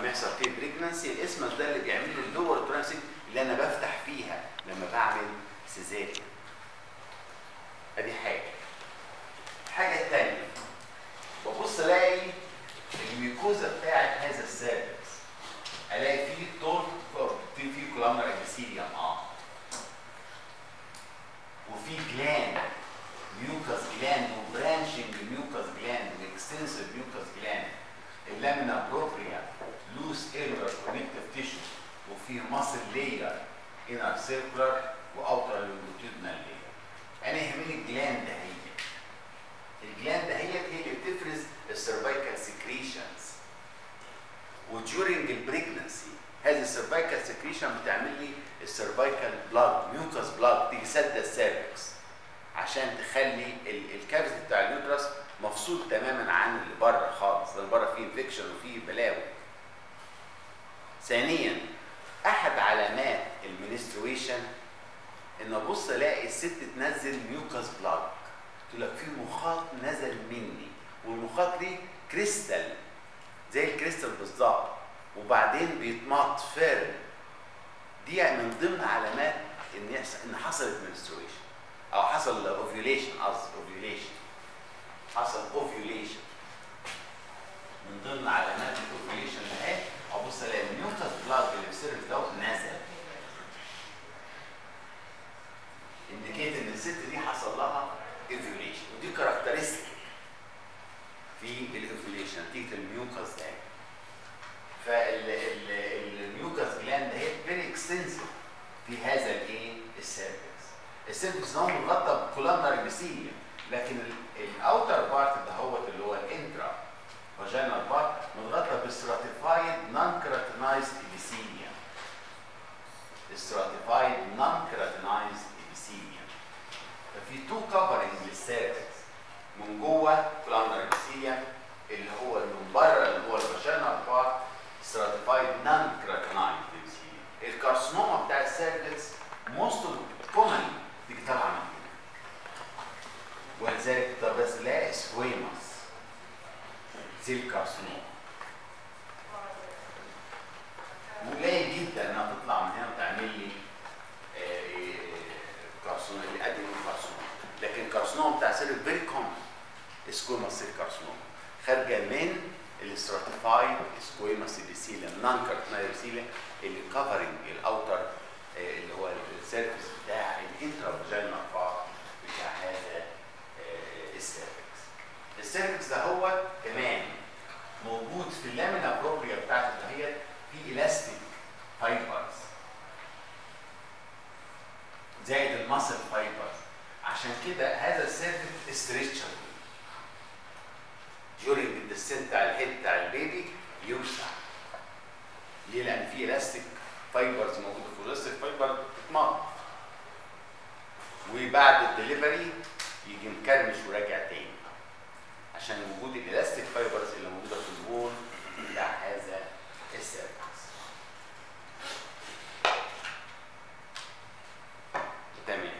لما يحصل فيه بريجنانسي الاسمس ده اللي بيعمل لي اللور ترانسيت اللي انا بفتح فيها لما بعمل سيزاريان. ادي حاجه. الحاجه الثانيه ببص الاقي الميكوزا بتاعت هذا السيرفكس، الاقي فيه تون فيه كولامنر ابيثيليوم وفي جلاند ميوكاس جلاند وبرانشنج ميوكاس جلاند واكستنسيف ميوكاس جلاند، اللامينا بروبريا لوس ايرولار كونكتيف تيشو، وفي ماسل لاير انر سيركولار واوتر لونجيتودنال لاير. انا يهمني الجلاند دهيت. الجلاند دهيت هي اللي بتفرز السيرفايكال سكريشنز، وديورنج البريجنسي هذه السيرفايكال سكريشن بتعمل لي السيرفايكال بلاد ميوكاس بلاد تيجي سد السيرفكس عشان تخلي الكافيتي بتاع اليوترس مفصول تماما عن اللي بره خالص، اللي بره فيه انفكشن وفيه بلاوي. ثانيا احد علامات المنسترويشن ان ابص الاقي الست تنزل ميوكاس بلاج، تقول لك في مخاط نزل مني، والمخاط دي كريستال زي الكريستال بالظبط، وبعدين بيتمط فارغ. دي من ضمن علامات ان حصلت منسترويشن او حصل اوفيوليشن، حصل اوفيوليشن. من ضمن علامات الاوفيوليشن اهي ابص الاقي الميوكاس بلاج اللي بيصير دوت نزل، انديكيت ان الست دي حصل لها اوفيوليشن، ودي كاركترستيك في الاوفيوليشن نتيجه الميوكاس ده. فالميوكاس جلاند هي فيري اكستنسيف في هذا الايه السيرفكس. السيرفكس هو مغطى بكولامنر ابيثيليوم، لكن الاوتر بارت ده هو اللي هو الانترا فاجينال بارت متغطى بستراتيفايد نون كيراتينايزد ابيثيليوم. stratified non-keratinized epithelium. ففي تو كفرنج للسيرفكس، من جوه كولامنر ابيثيليوم اللي هو من بره اللي هو الفاجينال بارت stratified non-keratinized epithelium. الكارسينوما بتاع السيرفكس موست كومن دي طالعه من هنا، ولذلك بس لا سكويموس زي الكارسينوما، وقليل جدا انها تطلع من هنا وتعمل لي كارسينوما اللي قد من كارسينوما. لكن الكارسينوما بتاع السيرفكس فيري كومن سكويموس سيل كارسينوما، خارجه من الاستراتيفايد سكويموس ابيثيليوم نون كارتينايد ابيثيليوم اللي كفرنج الاوتر اللي هو السيرفكس بتاع الانترافاجينال بارت بتاع هذا السيرفكس. السيرفكس ده هو كمان موجود في اللامينا بروبريا بتاعته دهيت في الاستيك فايبرز زائد الماسل فايبرز، عشان كده هذا السيرفكس استريتشابل during الديسنت بتاع الهيد بتاع البيبي يوسع. ليه؟ لان في الاستيك فايبرز موجوده في الاستيك فايبر بتتمط، وبعد الدليفري يجي مكرمش وراجع تاني عشان وجود الالاستيك فايبرز اللي موجوده في الوول بتاع هذا السيرفكس. تمام.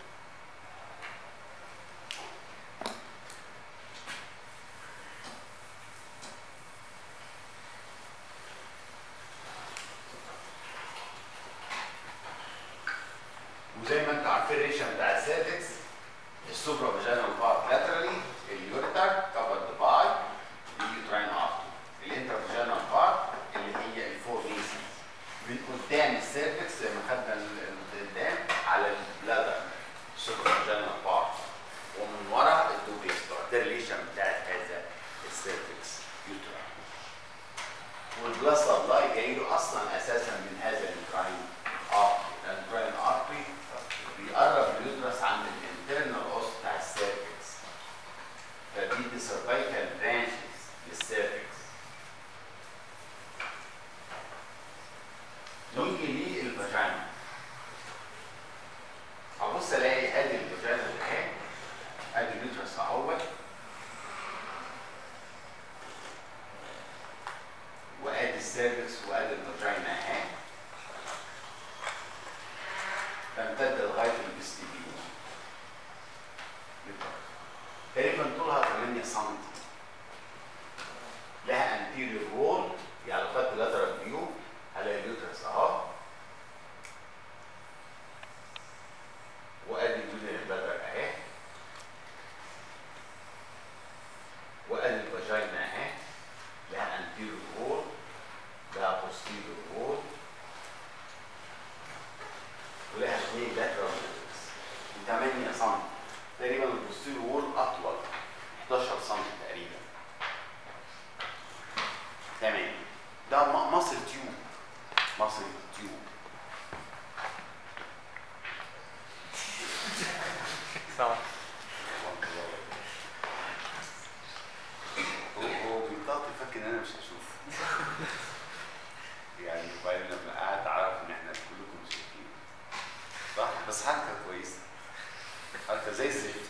وزي ما انتم عارفين الريشه بتاع السيرفكس السوبرا فاجينال بارت لاترالي، اليوريتر كفرد باي اليوتراين ارتري، الانترا فاجينال بارت اللي هي الفور ليسز من قدام السيرفكس زي ما خدنا قدام على البلادر السوبرا فاجينال بارت، ومن ورا الدوبيس بارت. ده الريشه بتاعت هذا السيرفكس يوتراين، والبلس سبلاي جاي له اصلا اساسا من هذا اليوتراين ارتري. اليوتراين ارتري بيقرب اليوترس عند الانترنال اوس بتاع السيرفكس، فبيدي سيرفايكال برانشز للسيرفكس. نيجي للفاجينا، ابص الاقي ادي الفاجينا اهي، ادي اليوترس اهوت، وادي السيرفكس وادي الفاجينا اهي، تمتد لغايه الفيستيبيول. تقريبا طولها 8 سم، لها انتيريور وول يعني خط لاترال تمام. ده مصر تيوب. مصر تيوب. صح. هو بيطاط يفكر ان انا مش هشوف. يعني وبعدين لما قعدت اعرف ان احنا كلكم شايفين. صح؟ بس حركه كويسه. حركه زي الزفت.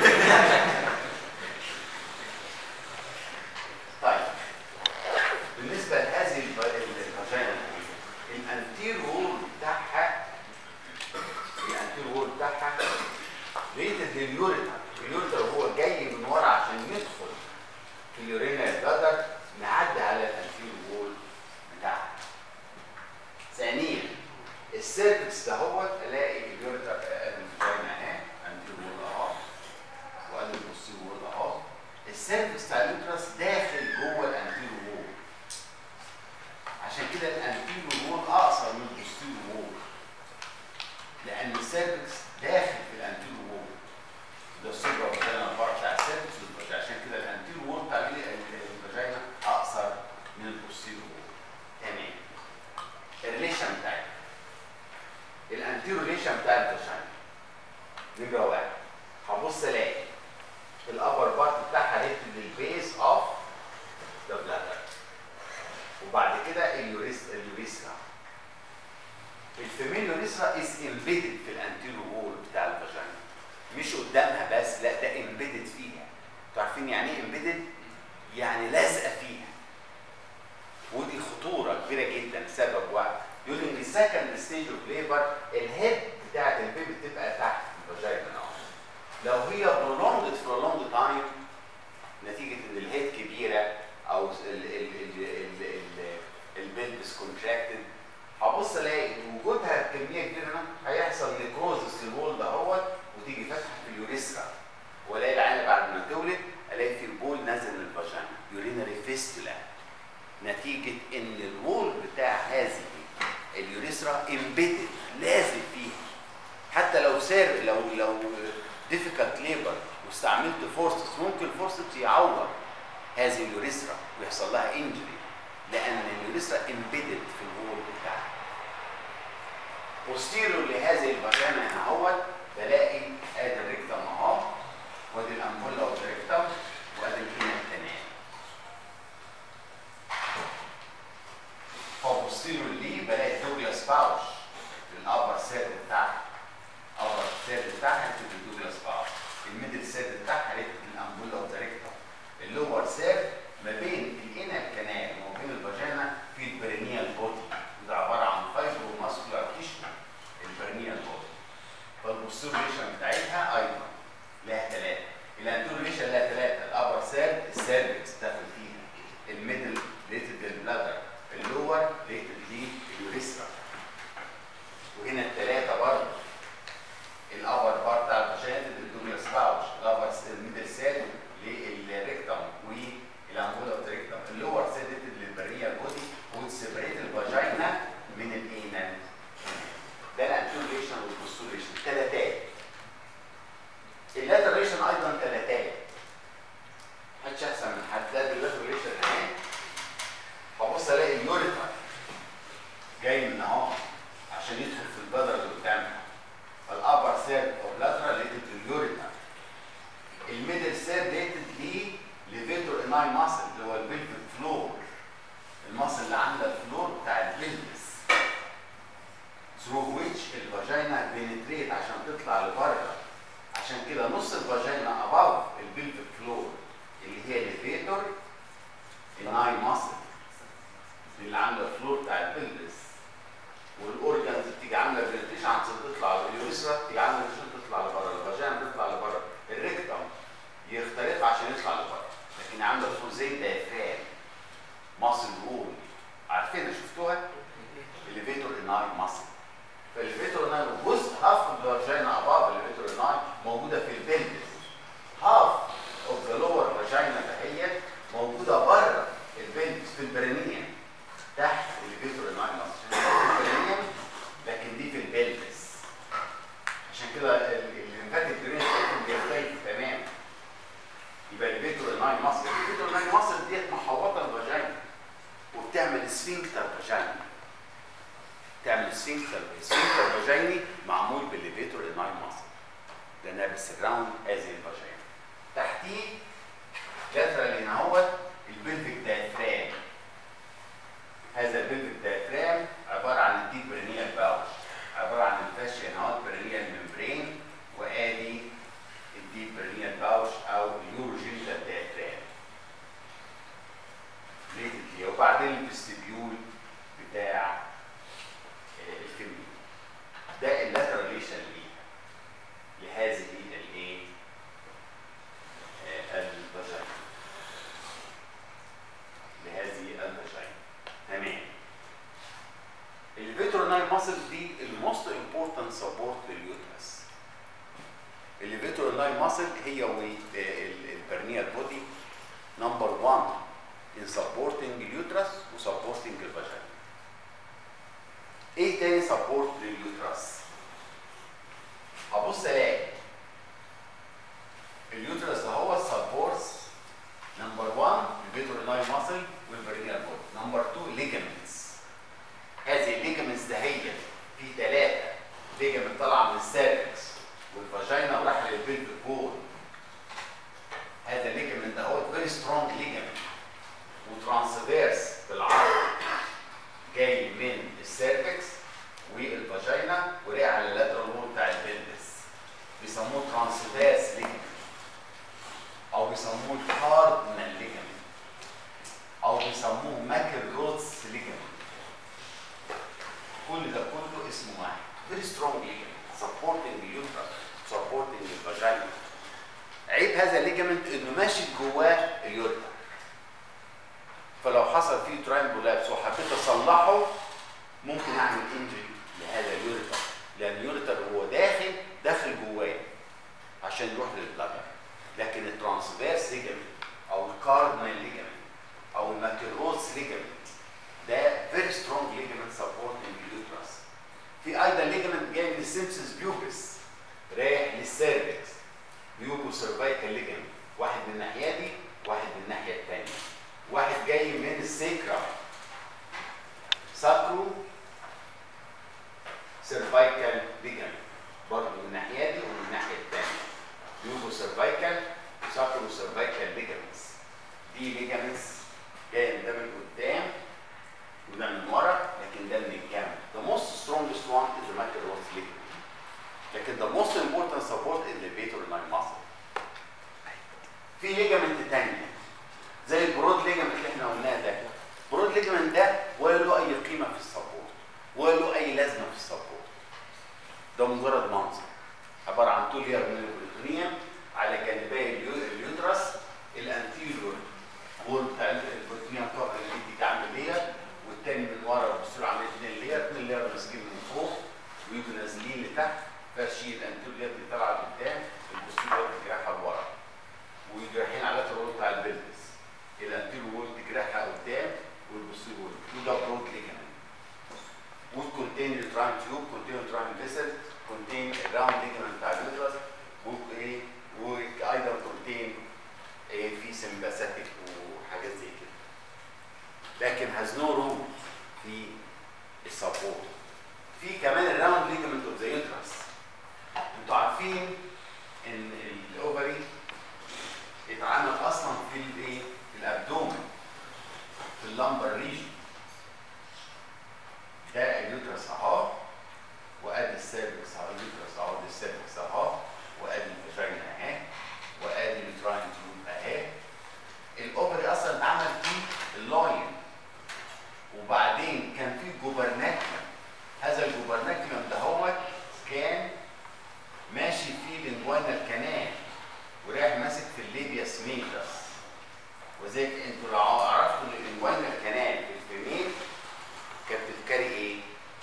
طيب بالنسبه لهذه الفاجينا الانتير وول بتاعها ريتد لليوريتر. اليوريتر هو جاي من ورا عشان يدخل في اليورينال بلادر نعدي على الانتير وول بتاعها. ثانيا السيرفكس دهوت الاقي اليوريتر الفاجينا اهي انتير وول اهو وادي البوستير وول اهو. السيرفكس بتاع اليوترس داخل جوه الانتير وول. عشان كده الانتير وول اقصر من البوستير وول لان السيرفكس داخل في الانتير وول. ده السوبرا فاجينا الفرع بتاع السيرفكس والفاجينا. عشان كده الانتير وول بتاع الفاجينا اقصر من البوستير وول. تمام. الريليشن بتاعتها الانتير ريليشن بتاع الفاجينا نمره واحد هبص الاقي الابر بارت بتاعها ريتد للبيس اوف ذا بلادر وبعد كده اليوريثرا. الفيميل يوريثرا از امبيدد في الانتير وول بتاع الفاجينا مش قدامها بس، لا ده امبيدد فيها. انتوا عارفين يعني ايه امبيدد؟ يعني لازقه فيها. ودي خطوره كبيره جدا لسبب واحد. يقول ان السكند ستيج اوف ليبر الهيد بتاعت البيبي بتبقى تحت الفاجينا. لو هي prolonged for a long time نتيجه ان الهيد كبيره او البلبس كونتراكتد هبص الاقي وجودها بكميه كبيره هيحصل نيكروزس للوول دهوت وتيجي فتحه في اليوريثرا. والاقي العينه بعد ما تولد الاقي في البول نازل من الفاجينا يورينري فيستولا نتيجه ان الوول بتاع هذه اليوريثرا امبيدد لازم فيها. حتى لو لو difficult labor واستعملت فورسز ممكن الفورسز يعور هذه اليوريثرا ويحصل لها انجري لان اليوريثرا امبيدد في الوول بتاعها. بوستيريور لهذه الفاجينا هنا اهوت بلاقي ادي الريكتم اهو وادي الامبولا والريكتم وادي الكينا التانية. فبوستيريور ليه بلاقي دوجلاس باوش الابر سيرد بتاعها. الابر سيرد بتاعها ريتد الدوجلاس باوش. الميدل سيرد بتاعها ريتد الامبولا والريكتم. اللور سيرد ما بين الانال كانال وما بين الفاجينا في البرينيال بودي وده عباره عن فايبرو ماسكولار تيشو البرينيال بودي. فالبوستيريشن بتاعتها ايضا لها ثلاثه. الانتوريشن لها ثلاثه. الابر سيرد السيرفكس داخل فيها. الميدل ريتد البلادر. اللور ريتد لليوريثرا. وهنا الثلاثه برضه. الابر بارت بتاع الفاجينا الدوجلاس باوش. الابر الميدل سيرد للريكتم والامبولا والريكتم. اللور سيرد للبرينيال بودي وتسيبريت الفاجينا من الانال. ده الانتوريشن والبوستوريشن ثلاثات. اللاتريشن ايضا ثلاثات. محدش احسن من حد. ده اللاتريشن اهي. هبص الاقي اليوريتر جاي من اهو عشان يدخل في البلدر اللي قدامها. الابر سيرد اوف لاترال ريتد لليوريتر. الميدل سيرد ريتد ليفيتور اناي ماسل اللي هو البلفيك فلور. الماسل اللي عامله الفلور بتاع البلفس through which الفاجينا بينتريت عشان تطلع لبره. عشان كده نص الفاجينا above البلفيك فلور اللي هي ليفيتور اناي ماسل اللي عامله الفلور بتاع البلفس. والاورجنز بتيجي عامله بنتريشن عشان تطلع اليوريثرا تيجي عامله عشان تطلع لبره. الفاجينا بتطلع لبره. الريكتم يخترق عشان يطلع لبره لكن عامله زي دايفرام ماسل وول. عارفينها شفتوها؟ الليفيتور اناي ماسل. فالليفيتور اناي جزء هاف الفاجينا اباف الليفيتور اناي موجوده في البلفس. هاف اوف ذا لور فاجينا دهيت موجوده بره البلفس في البرينيوم تحت الليفيتور اناي ماسل. البرينيوم لكن دي في البلفس. عشان كده الليمفاتيك درينج بيختلف تماما. يبقى الليفيتور اناي ماسل. الليفيتور اناي ماسل ديت محوطه الفاجينا سفنكتر فاجيني معمول بالليفيتور اناين ماسل لانها بتسراوند هذه الفاجينا. تحتيه لاترال هنا هو البلفيك دايفرام. هذا البلفيك دايفرام عباره عن الديب برينيال باوش، عباره عن الفاشيا هنا برينيال ممبرين، وادي الديب برينيال باوش او اليوروجينيتال دايفرام. وبعدين الفستيبيول بتاع الفيميل. ده اللاتراليشن لهذه الايه؟ الفاجينا. لهذه الفاجينا. تمام. الفيترونال ماسل دي الموست امبورتنت سبورت لليوترس. الفيترونال ماسل هي البرنيال بودي نمبر 1 in supporting اليوترس وسبورتنج الفاجينا. ايه تاني سبورت لليوترس؟ هبص الاقي اليوترس ده هو سبورتس نمبر 1 الفيترونال ماسل والبرنيال بودي. نمبر 2 ليجامنتس. هذه الليجامنتس ده هي في 3 ليجامنت طالعه من السيركس والفاجينا وراح للبلفيك بول. هذا الليجامنت ده هو فيري سترونج ليجامنت وترانسفيرس بالعرض جاي من السيرفكس والفاجينا وراجع على اللاترال وول بتاع البلفس. بيسموه ترانسفيرس ليجامنت او بيسموه الكاردنال ليجامنت او بيسموه ماكلروتس ليجامنت. كل ده كله اسمه واحد. فيري سترونج ليجامنت سبورتنج اليوترس سبورتنج الفاجينا. عيب هذا الليجامنت انه ماشي جواه اليوترس، فلو حصل فيه ترايمبولابس وحبيت اصلحه ممكن اعمل انجري لهذا اليوريتر، لان اليوريتر هو داخل جواه عشان يروح للبلادر. لكن الترانسفيرس ليجامنت او الكاردنال ليجامنت او الماكلروتس ليجامنت ده فيري سترونج ليجامنت سبورتنج اليوترس. في ايضا ليجامنت جاي من السيمسس بيوبس رايح للسيرفكس، بيوبو سيرفايكال ليجامنت، واحد من الناحيه دي واحد من الناحيه الثانيه. واحد جاي من السيكرا ساكرو سيرفايكال ليجامنت برضه من الناحيه دي ومن الناحيه الثانيه. بيوبو سيرفايكال وساكرو سيرفايكال ليجامنتس. دي ليجامنتس جايه من ده من قدام وده من ورا، لكن ده من الجنب. The most strongest one is the macromotor ligament. لكن the most important support is the pectoral muscle. في ليجامنت ثانيه زي البرود ليجامنت اللي احنا قلناه ده. البرود ليجامنت ده ولا له اي قيمه في السبورت ولا له اي لازمه في السبورت. ده مجرد منظر، عباره عن تو لير من البروتونيوم على جانبي اليوترس. الانتيريور وول بتاع البروتونيوم كفر اللي دي عامل لير، والتاني من ورا بصوا عامل 2 لير ماسكين من فوق ويجوا نازلين لتحت فرشين. الانتيريور لير دي طالعه لقدام، البوستيريور بتجرحها لورا ويجوا رايحين على اللاترال بتاع البلفس. الانتيريور وول تجرحها قدام والبوستيريور وول. وده برود ليجامنت. would contain uterine tube, contain uterine vessel, contain round ligament بتاع اليوترس، وايضا contain في sympathetic وحاجات زي كده. لكن has no role في السبورت. في كمان الراوند ليجامنت اوف ذا يوترس. انتوا عارفين ان الاوفري اتعمل اصلا في الايه؟ في الابدومن في اللامبر ريجن. ده اليوترس اهو وادي السيرفكس اهو. اليوترس اهو، دي السيرفكس اهو، وادي الفاجينا اهي، وادي اليوتراين تيوب اهي. الاوفري اصلا اتعمل فيه اللاين، وبعدين كان فيه جوبرناكيوم. هذا الجوبرناكيوم ده هو كان ماشي فيه الانجوانال كانال ورايح ماسك في الليبياس ميجرس. وزي انتوا لو عرفتوا ان الانجوانال كانال في الفيميل كانت بتكاري ايه؟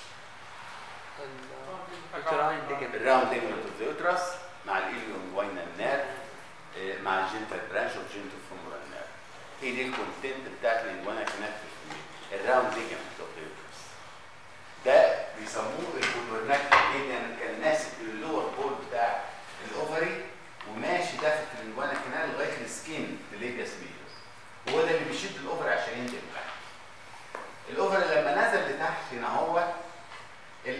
الراوند ليجمنت اوف ذا يوترس مع الإليوانجوينال نيرف مع الجنتال برانش اوف جنتال فيمورال نيرف. هي دي الكونتنت بتاعت الانجوانال كانال في الفيميل، الراوند ليجمنت اوف ذا يوترس. ده بيسموه الجوبرناكيوم لان كان ماسك اللور بول بتاع الاوفري وماشي داخل في الانجوانال كانال لغايه السكين في الليبياس ميجرس. هو ده اللي بيشد الاوفري عشان ينزل تحت. الاوفري لما نزل لتحت هنا هو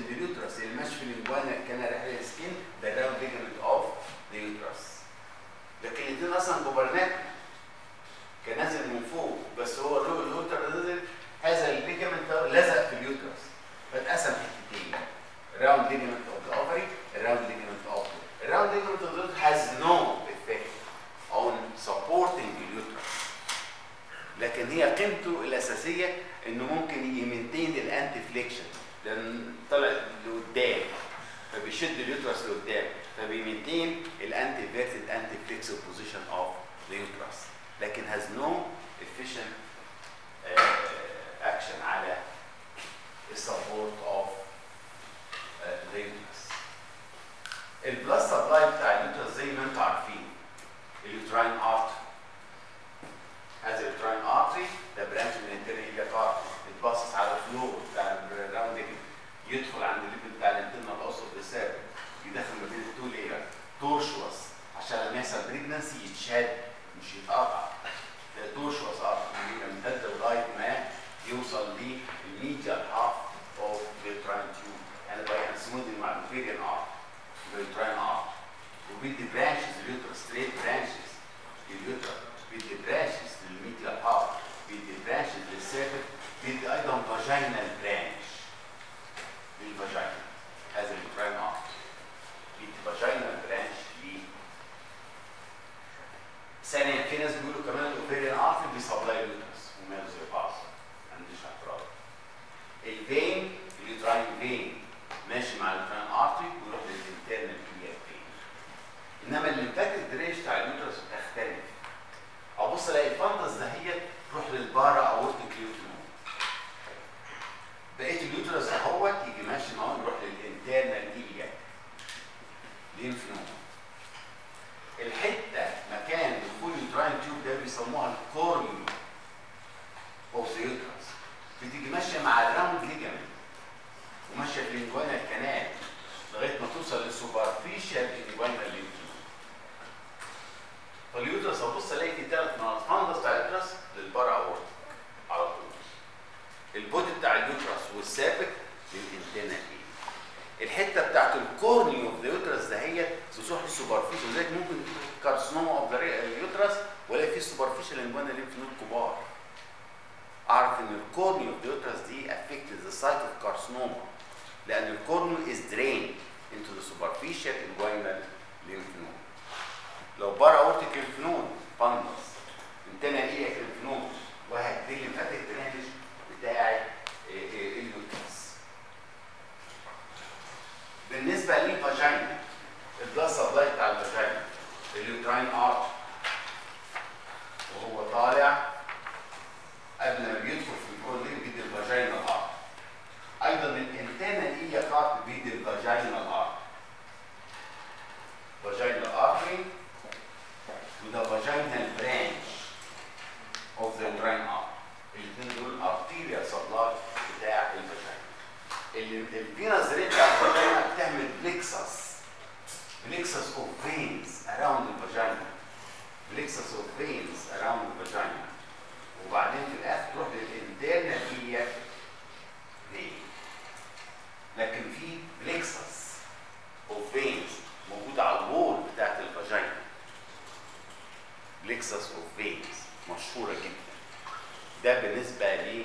the uterus اللي ماشي في الانجوانا كان رحله السكين ده الراوند ليجمنت اوف ذا يوترس. لكن الاثنين اصلا جوبرنات كان نازل من فوق، بس هو اليوتر نزل هذا الليجمنت لزق في اليوترس فاتقسم حتتين، الراوند ليجمنت اوف ذا اوفري، الراوند ليجمنت اوف الراوند ليجمنت اوف ذا يوترس has no effect on supporting the uterus. لكن هي قيمته الاساسيه انه ممكن يمنتين الانتي فليكشن، لان طلع لقدام فبيشد اليوترس لقدام فبيمنتين الانتي فيرتد انتي فليكسبل بوزيشن اوف ذا يوترس، لكن has no efficient action على السبورت اوف ذا يوترس. البلاد سبلاي بتاع اليوترس زي ما انتم عارفين اليوتراين ارتري، هذا اليوتراين ارتري ده برانش من الانترنال ارتري بيتبصص على الفلور بتاع الراوند يدخل عند الليفل بتاع الانترنال اوسط بالسابق يدخل ما بين التو لاير تورشوس عشان لما يحصل بريجنسي يتشد مش يتقطع، ده تورشوس ارتري يمتد لغايه ما يوصل للميديال هاف اوف ذا يوتراين تيوب. انا بقى سمودي مع الفيريان ارتري اليوتراين ارتري وبيدي برانشز اليوترس ستريت برانشز اليوترس بيدي برانشز للميديال هاف بيدي برانشز للسيرفكس بيدي ايضا فاجينال برانش للفاجينا. هذا اليوتراين ارتري بيدي فاجينال برانش ليه. ثانيا في ناس بيقولوا كمان الاوفيريان ارتري بيسبلاي اليوترس وماله زي بعض، ما عنديش اعتراض. الفين اليوتراين فين ماشي مع اليوتراين ارتري ويروح للانترنال كلير فين. انما الليمفاتيك دريج بتاع اليوترس بتختلف. ابص الاقي الفندس دهيت تروح للبارا اورتيك ليمف نود. بقيت اليوترس اهوت يجي ماشي معاه يروح للانترنال ايلياك ليمف نود. الحته مكان دخول اليوتراين تيوب ده بيسموها الكورنيو اوف ذا يوترس، بتيجي ماشيه مع الراوند ليجمنت وماشيه في الانجوانا الكنال لغايه ما توصل للسوبرفيشال انجوانا ليمف نود. فاليوترس ابص الاقي في ثلاث مناطق، الفندس بتاع اليوترس للبارا اورتيك على طول، البودي بتاع اليوترس والسابق للانترنال ايلياك. الحته بتاعت الكورنيو اوف ذا يوترس دهيت بتروح للسوبرفيشال، وزيك ممكن تكون كارسينوما اوف ذا اليوترس ولا في سوبرفيشال انجوانا ليمف نود كبار. اعرف ان الكورنيو اوف ذا يوترس دي افكتد ذا سايت اوف كارسينوما لان الكورنيو از درين انتو ذا سوبرفيشال انجوانا ليمف نود. لو بارا اورتيك ليمف نود فندس انترنال ايلياك ليمف نود وهدي الليمفاتيك درينج بتاع اليوترس. بالنسبه للفاجينا البلاد سبلاي بتاع الفاجينا اليوتراين ارتري وهو طالع قبل ما بيدخل في الكورنيو بيدي الفاجينا ارتري. ايضا الانترنال ايلياك ارتري بيدي الفاجينا ارتري. فاجينا ارتري وده فاجينال برانش اوف ذا يوتراين ارتري. الاثنين دول ارتيريال سبلاي بتاع الفاجينا. الفينس ريت بتاع الفاجينا بتعمل بليكسس اوف فينز اراوند الفاجينا، بليكسس اوف فينز اراوند الفاجينا، وبعدين في الاخر تروح للانترنال ايلياك فين. لكن في بليكسس اوف فينز موجوده على الوول بتاعت الفاجينا، بليكسس اوف فينز مشهوره جدا. ده بالنسبه